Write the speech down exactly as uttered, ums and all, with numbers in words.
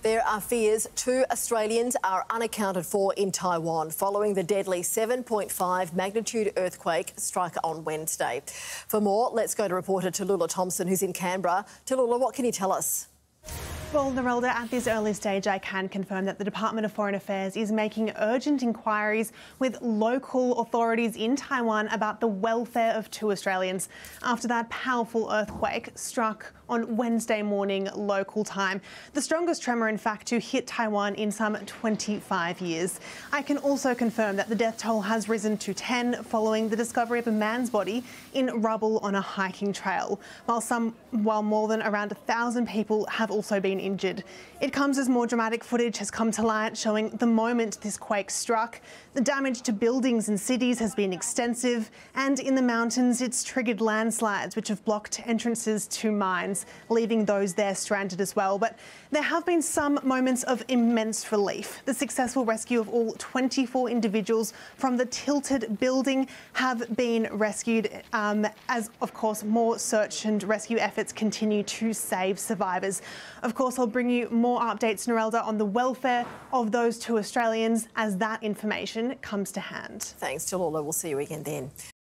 There are fears two Australians are unaccounted for in Taiwan following the deadly seven point five magnitude earthquake struck on Wednesday. For more, let's go to reporter Tallulah Thompson, who's in Canberra. Tallulah, what can you tell us? Well, Narelda, at this early stage, I can confirm that the Department of Foreign Affairs is making urgent inquiries with local authorities in Taiwan about the welfare of two Australians after that powerful earthquake struck on Wednesday morning local time. The strongest tremor, in fact, to hit Taiwan in some twenty-five years. I can also confirm that the death toll has risen to ten following the discovery of a man's body in rubble on a hiking trail, while some, while more than around a thousand people have also been injured. It comes as more dramatic footage has come to light showing the moment this quake struck. The damage to buildings and cities has been extensive, and in the mountains it's triggered landslides which have blocked entrances to mines, leaving those there stranded as well. But there have been some moments of immense relief. The successful rescue of all twenty-four individuals from the tilted building have been rescued, um, as of course more search and rescue efforts continue to save survivors. Of course, I'll bring you more updates, Narelda, on the welfare of those two Australians as that information comes to hand. Thanks, Tallulah. We'll see you again then.